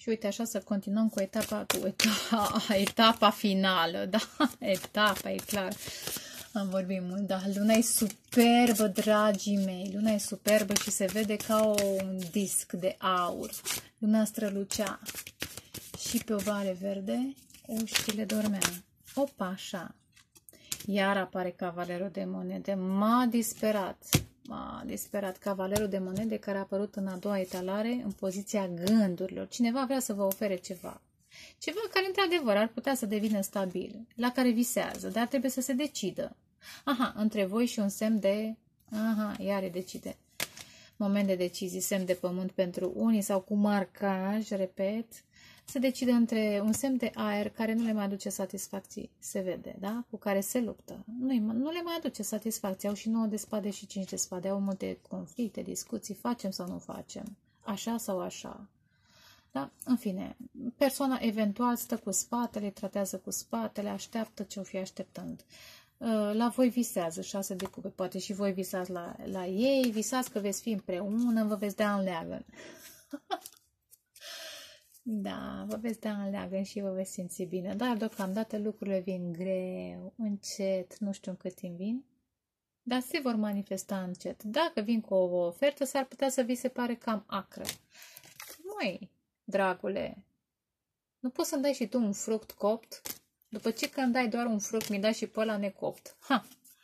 Și uite, așa să continuăm cu etapa finală, da? Etapa, e clar. Am vorbit mult, da. Luna e superbă, dragii mei. Luna e superbă și se vede ca un disc de aur. Luna strălucea. Și pe o vale verde, uștile dormeau. Opa, așa. Iar apare cavalerul de monede. M-a disperat. M-a disperat cavalerul de monede care a apărut în a doua etalare în poziția gândurilor. Cineva vrea să vă ofere ceva. Ceva care, într-adevăr, ar putea să devină stabil, la care visează, dar trebuie să se decidă. Aha, între voi și un semn de... Aha, iar decide. Moment de decizii, semn de pământ pentru unii sau cu marcaj, repet, se decide între un semn de aer care nu le mai aduce satisfacții, se vede, da? Cu care se luptă. Nu le mai aduce satisfacții, au și 9 de spade și 5 de spade, au multe conflicte, discuții, facem sau nu facem, așa sau așa. Da? În fine, persoana eventual stă cu spatele, tratează cu spatele, așteaptă ce o fi așteptând. La voi visează 6 de cupe, poate și voi visați la ei, visați că veți fi împreună, vă veți da în leagăn. Da, vă veți da în leagăn și vă veți simți bine, dar deocamdată lucrurile vin greu, încet, nu știu în cât timp vin, dar se vor manifesta încet. Dacă vin cu o ofertă, s-ar putea să vi se pare cam acră. Măi, dragule, nu poți să-mi dai și tu un fruct copt? După ce când dai doar un fruct, mi dai și pe ăla necopt. Ha!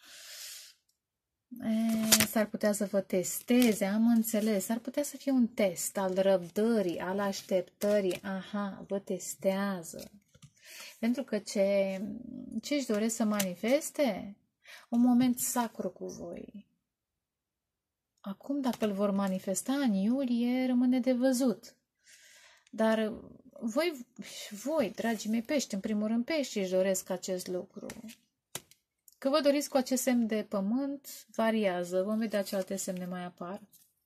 S-ar putea să vă testeze, am înțeles. S-ar putea să fie un test al răbdării, al așteptării. Aha, vă testează. Pentru că ce își doresc să manifeste? Un moment sacru cu voi. Acum, dacă îl vor manifesta în iulie, rămâne de văzut. Dar voi, dragii mei pești, în primul rând pești își doresc acest lucru. Că vă doriți cu acest semn de pământ, variază. Vom vedea ce alte semne mai apar.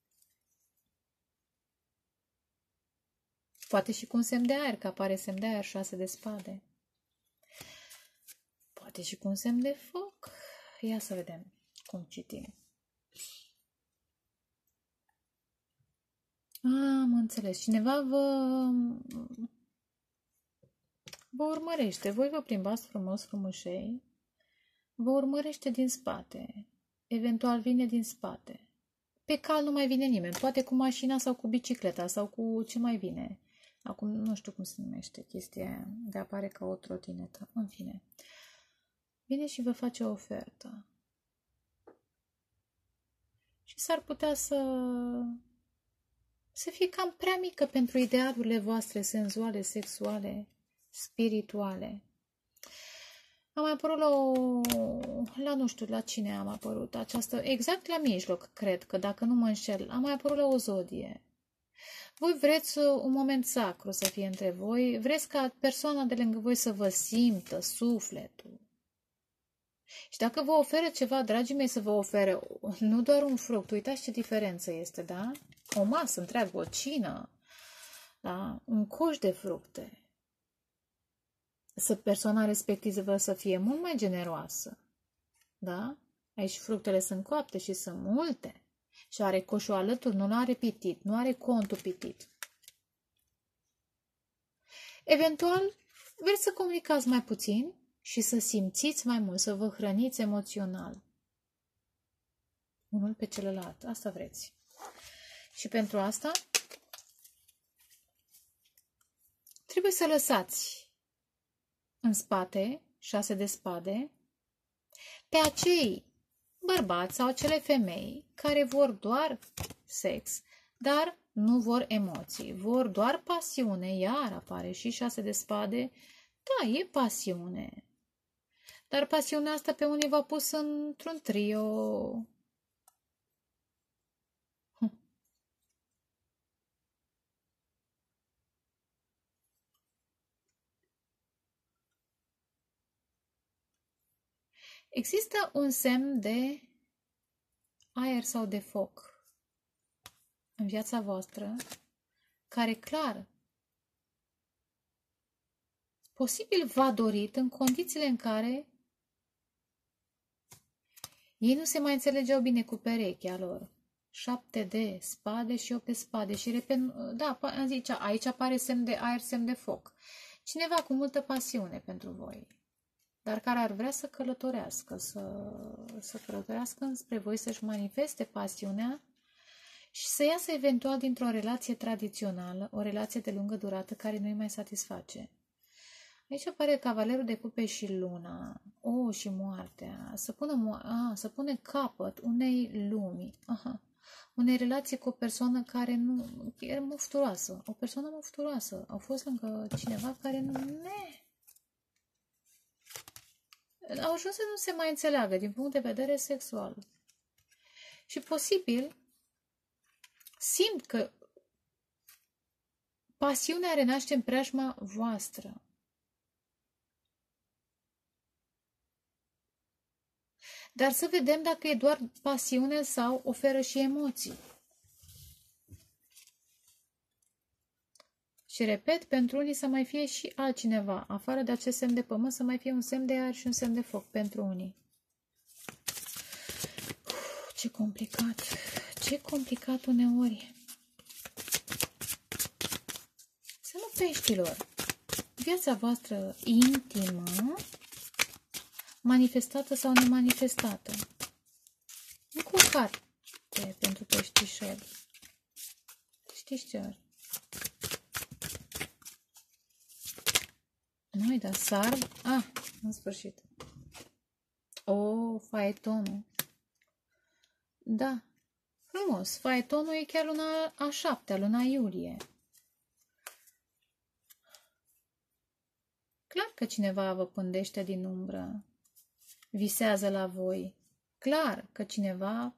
Poate și cu un semn de aer, că apare semn de aer, 6 de spade. Poate și cu un semn de foc. Ia să vedem cum citim. Am înțeles. Cineva vă urmărește. Voi vă plimbați frumos, frumușei. Vă urmărește din spate. Eventual vine din spate. Pe cal nu mai vine nimeni. Poate cu mașina sau cu bicicleta sau cu ce mai vine. Acum nu știu cum se numește chestia aia. De apare ca o trotinetă. În fine. Vine și vă face o ofertă. Și s-ar putea să fie cam prea mică pentru idealurile voastre senzuale, sexuale, spirituale. Am mai apărut la nu știu la cine am apărut această, exact la mijloc, cred că, dacă nu mă înșel, am mai apărut la o zodie. Voi vreți un moment sacru să fie între voi, vreți ca persoana de lângă voi să vă simtă sufletul. Și dacă vă oferă ceva, dragii mei, să vă ofere nu doar un fruct, uitați ce diferență este, da? O masă întreagă, o cină, da? Un coș de fructe. Persoana respectivă să fie mult mai generoasă, da? Aici fructele sunt coapte și sunt multe. Și are coșul alături, nu are pitit, nu are contul pitit. Eventual, vreți să comunicați mai puțin și să simțiți mai mult, să vă hrăniți emoțional. Unul pe celălalt. Asta vreți. Și pentru asta trebuie să lăsați în spate 6 de spade pe acei bărbați sau acele femei care vor doar sex, dar nu vor emoții, vor doar pasiune, iar apare și 6 de spade, da, e pasiune. Dar pasiunea asta pe unii v-a pus într-un trio. Există un semn de aer sau de foc în viața voastră care clar posibil v-a dorit în condițiile în care ei nu se mai înțelegeau bine cu perechea lor. 7 de spade și 8 de spade. Și repet, da, zice, aici apare semn de aer, semn de foc. Cineva cu multă pasiune pentru voi, dar care ar vrea să călătorească, să călătorească spre voi, să-și manifeste pasiunea și să iasă eventual dintr-o relație tradițională, o relație de lungă durată care nu-i mai satisface. Aici apare cavalerul de cupe și luna, și moartea, să pune capăt unei lumi, unei relații cu o persoană care nu e mufturoasă, o persoană mufturoasă. Au fost lângă cineva care au ajuns să nu se mai înțeleagă din punct de vedere sexual. Și posibil simt că pasiunea renaște în preajma voastră. Dar să vedem dacă e doar pasiune sau oferă și emoții. Și repet, pentru unii să mai fie și altcineva, afară de acest semn de pământ, să mai fie un semn de aer și un semn de foc pentru unii. Ce complicat! Ce complicat uneori! Semnul Peștilor, viața voastră intimă, manifestată sau nemanifestată. Încă o carte pentru peștișori. Știți ce? Nu-i da sarb? În sfârșit. Faetonul. Da. Frumos. Faetonul e chiar luna a 7-a, luna iulie. Clar că cineva vă pândește din umbră. Visează la voi. Clar că cineva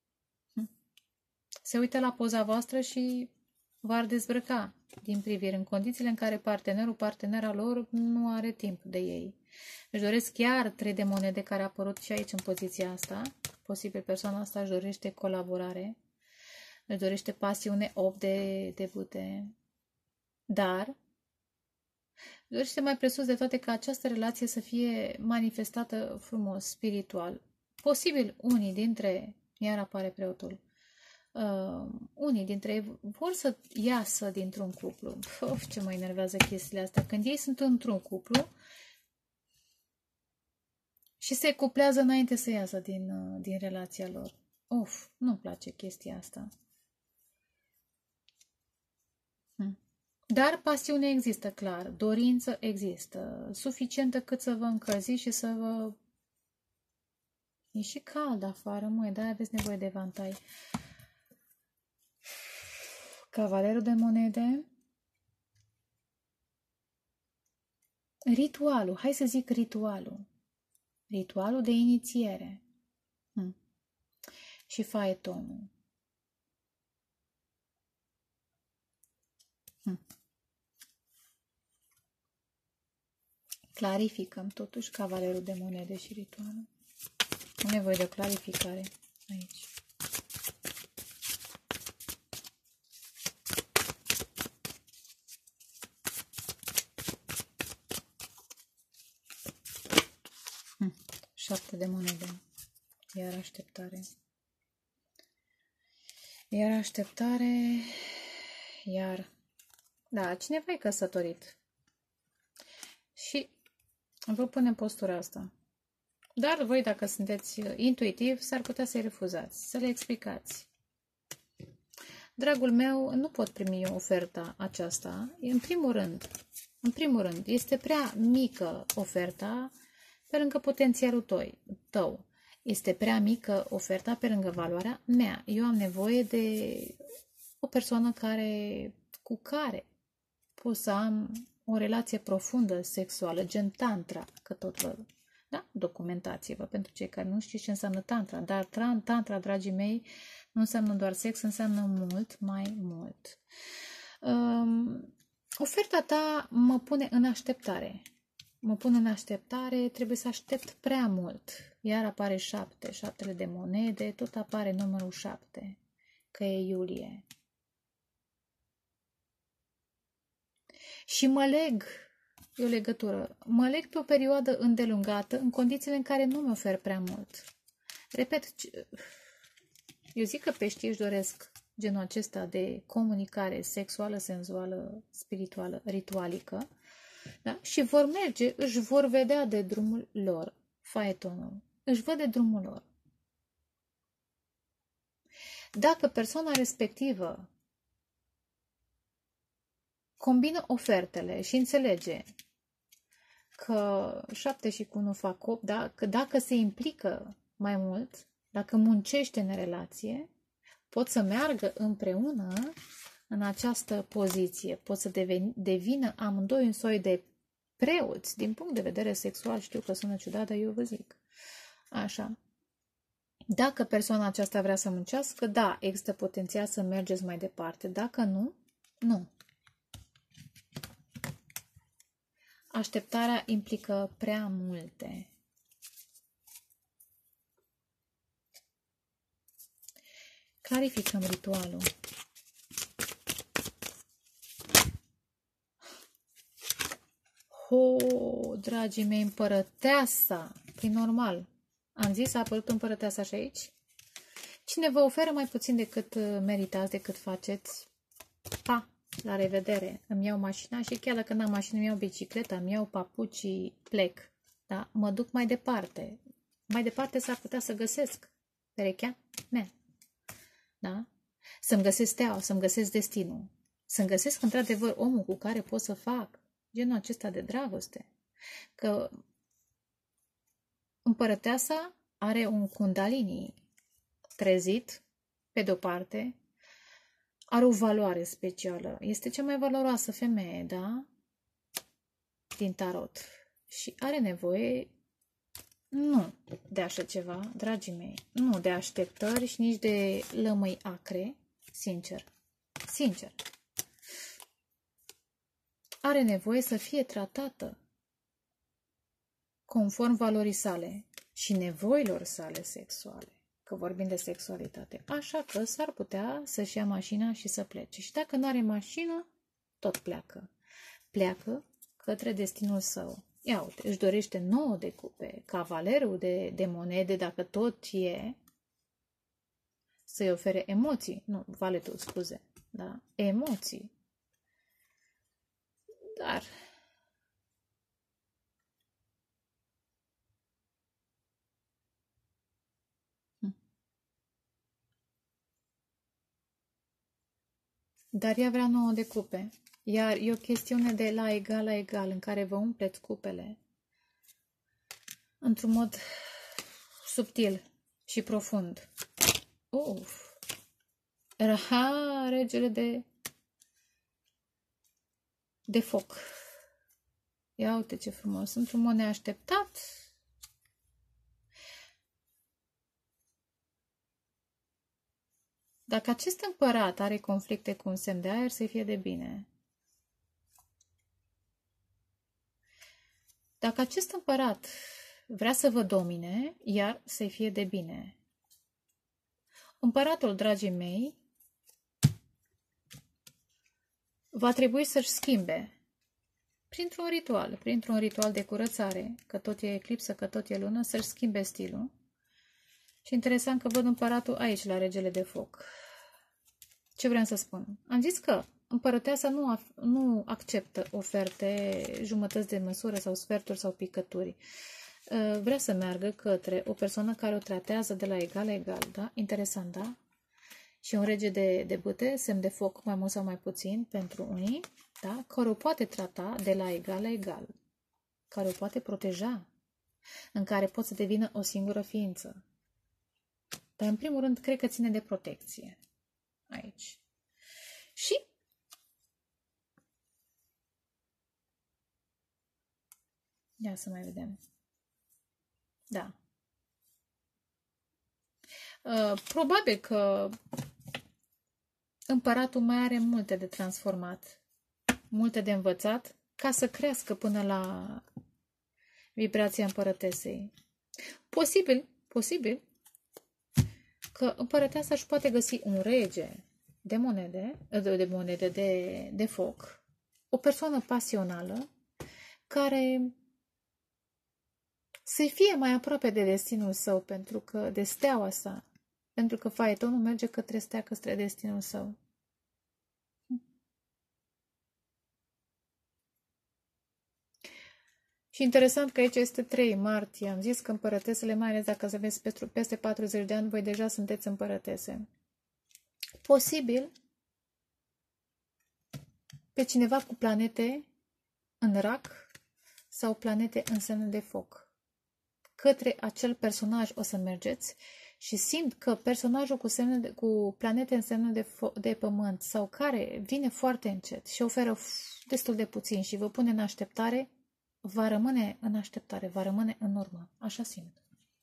se uită la poza voastră și v-ar dezbrăca din privire în condițiile în care partenera lor nu are timp de ei. Își doresc chiar 3 de monede care a apărut și aici în poziția asta. Posibil persoana asta își dorește colaborare, își dorește pasiune, 8 de bute, dar își dorește mai presus de toate ca această relație să fie manifestată frumos, spiritual. Posibil unii dintre, iar apare preotul, unii dintre ei vor să iasă dintr-un cuplu. Ce mă enervează chestiile astea. Când ei sunt într-un cuplu și se cuplează înainte să iasă din relația lor. Nu-mi place chestia asta. Dar pasiune există, clar. Dorință există. Suficientă cât să vă încălziți și să vă... E și cald afară, măi, dar aveți nevoie de vantai. Cavalerul de monede. Ritualul. Hai să zic ritualul. Ritualul de inițiere. Și faetonul. Clarificăm totuși cavalerul de monede și ritualul. Am nevoie de o clarificare aici. Șapte de monede. Iar așteptare. Iar așteptare. Iar. Da, cineva e căsătorit. Și vă punem postura asta. Dar voi, dacă sunteți intuitiv, s-ar putea să-i refuzați, să le explicați. Dragul meu, nu pot primi oferta aceasta. În primul rând, este prea mică oferta pe lângă potențialul tău. Este prea mică oferta pe lângă valoarea mea. Eu am nevoie de o persoană cu care pot să am o relație profundă sexuală, gen tantra, că tot vă... Da? Documentați-vă pentru cei care nu știți ce înseamnă tantra. Dar tantra, dragii mei, nu înseamnă doar sex, înseamnă mult mai mult. Oferta ta mă pune în așteptare. Mă pune în așteptare, trebuie să aștept prea mult. Iar apare 7, 7 de monede, tot apare numărul 7, că e iulie. Și mă leg, e o legătură, mă leg pe o perioadă îndelungată, în condițiile în care nu mi ofer prea mult. Repet, Eu zic că peștii își doresc genul acesta de comunicare sexuală, senzuală, spirituală, ritualică, da? Și vor merge, își vor vedea de drumul lor, faetonul, își văd de drumul lor. Dacă persoana respectivă combină ofertele și înțelege că 7 și cu 1 fac 8, da? Că dacă se implică mai mult, dacă muncește în relație, pot să meargă împreună în această poziție, pot să devină amândoi un soi de preoți, din punct de vedere sexual. Știu că sună ciudat, dar eu vă zic. Așa. Dacă persoana aceasta vrea să muncească, da, există potențial să mergeți mai departe. Dacă nu, nu. Așteptarea implică prea multe. Clarificăm ritualul. Dragii mei, împărăteasa. E normal. Am zis, a apărut împărăteasa și aici. Cine vă oferă mai puțin decât meritați, decât faceți, pa, la revedere. Îmi iau mașina și chiar dacă n-am mașină, îmi iau bicicleta, îmi iau papucii, plec. Da? Mă duc mai departe. Mai departe s-ar putea să găsesc perechea mea. Da? Să-mi găsesc steaua, să-mi găsesc destinul. Să-mi găsesc într-adevăr omul cu care pot să fac genul acesta de dragoste. Că împărăteasa are un kundalini trezit, pe de-o parte, are o valoare specială. Este cea mai valoroasă femeie, da? Din tarot. Și are nevoie, nu de așa ceva, dragii mei, nu de așteptări și nici de lămâi acre, sincer. Sincer. Are nevoie să fie tratată conform valorii sale și nevoilor sale sexuale, că vorbim de sexualitate. Așa că s-ar putea să-și ia mașina și să plece. Și dacă nu are mașină, tot pleacă. Pleacă către destinul său. Ia uite, își dorește 9 de cupe, cavalerul de monede, dacă tot e, să-i ofere emoții. Nu, valetul, scuze. Da? Emoții. Dar ea vrea 9 de cupe. Iar e o chestiune de la egal, în care vă umpleți cupele într-un mod subtil și profund. Regele de foc. Ia uite ce frumos. Într-un mod neașteptat. Dacă acest împărat are conflicte cu un semn de aer, să fie de bine. Dacă acest împărat vrea să vă domine, iar să-i fie de bine. Împăratul, dragii mei, va trebui să-și schimbe printr-un ritual de curățare, că tot e eclipsă, că tot e lună, să-și schimbe stilul. Și interesant că văd împăratul aici, la regele de foc. Ce vreau să spun? Am zis că împărăteasa nu acceptă oferte, jumătăți de măsură sau sferturi sau picături. Vrea să meargă către o persoană care o tratează de la egal la egal, da? Interesant, da? Și un rege de bâte, semn de foc, mai mult sau mai puțin, pentru unii, da? Care o poate trata de la egal la egal, care o poate proteja, în care pot să devină o singură ființă. Dar, în primul rând, cred că ține de protecție. Aici. Și ia să mai vedem. Da. Probabil că împăratul mai are multe de transformat, multe de învățat, ca să crească până la vibrația împărătesei. Posibil că împărăteasa își poate găsi un rege de foc, o persoană pasională care să fie mai aproape de destinul său, pentru că de steaua sa, pentru că faetonul merge către stea, către destinul său. Și interesant că aici este 3 martie. Am zis că împărătesele, mai ales dacă aveți peste 40 de ani, voi deja sunteți împărătese. Posibil pe cineva cu planete în rac sau planete în semnul de foc. Către acel personaj o să mergeți și simt că personajul cu planete în semnul de pământ sau care vine foarte încet și oferă destul de puțin și vă pune în așteptare, va rămâne în așteptare, va rămâne în urmă. Așa simt.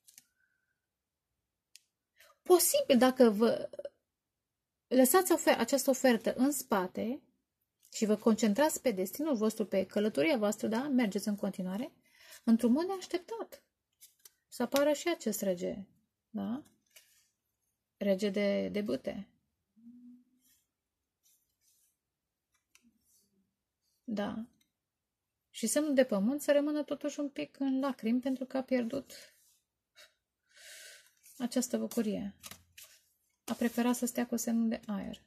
Posibil dacă vă lăsați această ofertă în spate și vă concentrați pe destinul vostru, pe călătoria voastră, da? Mergeți în continuare, într-un mod neașteptat. Să apară și acest rege, da? Rege de bâte. Da. Și semnul de pământ să rămână totuși un pic în lacrimi pentru că a pierdut această bucurie. A preferat să stea cu semnul de aer.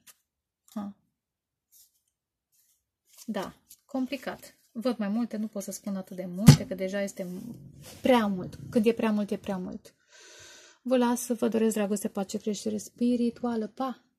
Da, complicat. Văd mai multe, nu pot să spun atât de multe, că deja este prea mult. Când e prea mult, e prea mult. Vă las, vă doresc dragoste, pace, creștere spirituală. Pa!